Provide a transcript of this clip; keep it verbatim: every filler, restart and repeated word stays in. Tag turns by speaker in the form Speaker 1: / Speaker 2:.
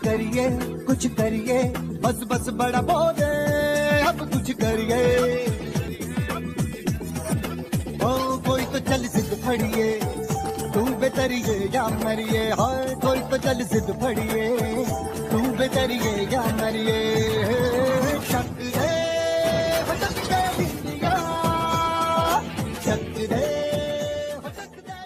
Speaker 1: करिए कुछ करिए, बस बस बड़ा बोले अब कुछ करिए। ओ कोई तो चल जिद फड़िए, तू बेतरिए या मरिए। हाय कोई तो चल जिद फड़िए, तू बेतरिए या मरिए।